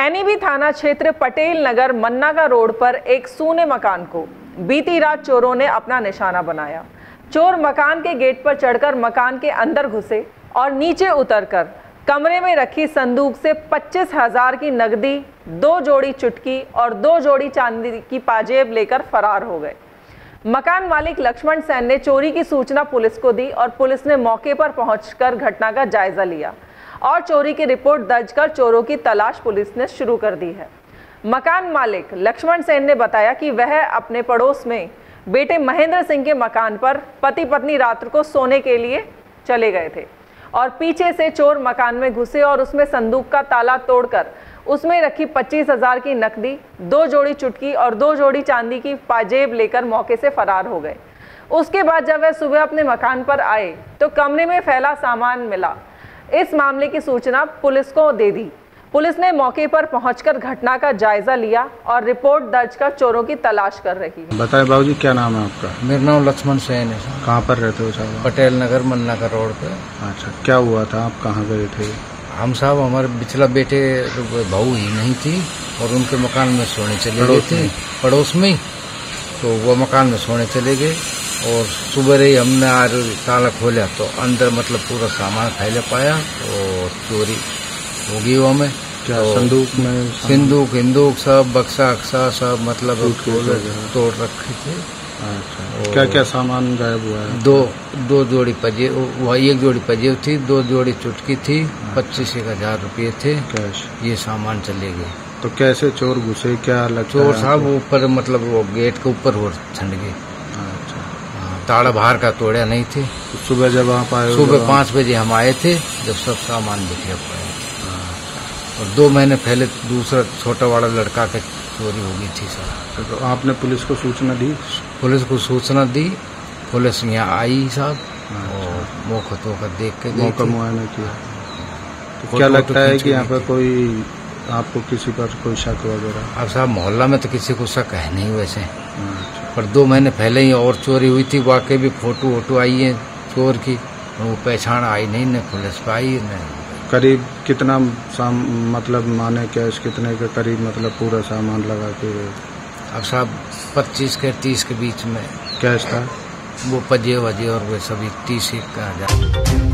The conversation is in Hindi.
एनईबी थाना क्षेत्र पटेल नगर मन्नाका रोड पर एक सूने मकान को बीती रात चोरों ने अपना निशाना बनाया। चोर मकान के गेट पर चढ़कर मकान के अंदर घुसे और नीचे उतरकर कमरे में रखी संदूक से 25,000 की नकदी, 2 जोड़ी चुटकी और 2 जोड़ी चांदी की पाजेब लेकर फरार हो गए। मकान मालिक लक्ष्मण सेन ने चोरी की सूचना पुलिस को दी और पुलिस ने मौके पर पहुंचकर घटना का जायजा लिया और चोरी की रिपोर्ट दर्ज कर चोरों की तलाश पुलिस ने शुरू कर दी है। मकान मालिक लक्ष्मण सेन ने बताया कि वह अपने पड़ोस में बेटे महेंद्र सिंह के मकान पर पति पत्नी रात को सोने के लिए चले गए थे और पीछे से चोर मकान में घुसे और उसमें संदूक का ताला तोड़कर उसमें रखी 25,000 की नकदी, 2 जोड़ी चुटकी और 2 जोड़ी चांदी की पाजेब लेकर मौके से फरार हो गए। उसके बाद जब वह सुबह अपने मकान पर आए तो कमरे में फैला सामान मिला। इस मामले की सूचना पुलिस को दे दी। पुलिस ने मौके पर पहुंचकर घटना का जायजा लिया और रिपोर्ट दर्ज कर चोरों की तलाश कर रही है। बताएं बाबूजी, क्या नाम है आपका? मेरा नाम लक्ष्मण सेन है। कहाँ पर रहते हो साहब? पटेल नगर मन्नाका रोड पे। अच्छा, क्या हुआ था? आप कहाँ गए थे? हम साहब हमारे पिछला बेटे बहू ही नहीं थी और उनके मकान में सोने चले गए थे पड़ोस में, तो वो मकान में सोने चले गए और सुबह ही हमने आज ताला खोला तो अंदर मतलब पूरा सामान फैले पाया और चोरी होगी वो में। क्या तो संदूक में? सिंदूक सब बक्सा अक्सा सब मतलब तोड़ रखे थे। अच्छा, क्या क्या सामान गायब हुआ है? दो जोड़ी पजेब, वही 1 जोड़ी पजेब थी, 2 जोड़ी चुटकी थी, 25,000 रुपये थे कैश। ये सामान चले गए। तो कैसे चोर घुसे, क्या लगता है? चोर साहब ऊपर मतलब वो गेट के ऊपर हो छंड गए। अच्छा, ताड़ा बाहर का तोड़ा नहीं थे। तो सुबह जब आप आए? सुबह 5 बजे हम आए थे जब सब सामान बिखरा पड़ा और 2 महीने पहले दूसरा छोटा वाला लड़का के चोरी हो गई थी सर। तो आपने पुलिस को सूचना दी? पुलिस को सूचना दी, पुलिस यहाँ आई साहब और मौका तो कर देख के मौका मुआयना किया। तो क्या लगता है कि यहाँ पर कोई आपको किसी पर कोई शक वगैरह? अब साहब मोहल्ला में तो किसी को शक है नहीं वैसे, पर 2 महीने पहले ही और चोरी हुई थी, वाकई भी फोटो आई है चोर की, वो पहचान आई नहीं, न पुलिस पे आई न। करीब कितना मतलब माने कैश कितने के करीब मतलब पूरा सामान लगा के? अब साहब 25 के 30 के बीच में कैश था। वो पजे वजे और वे सभी 30 का 1000।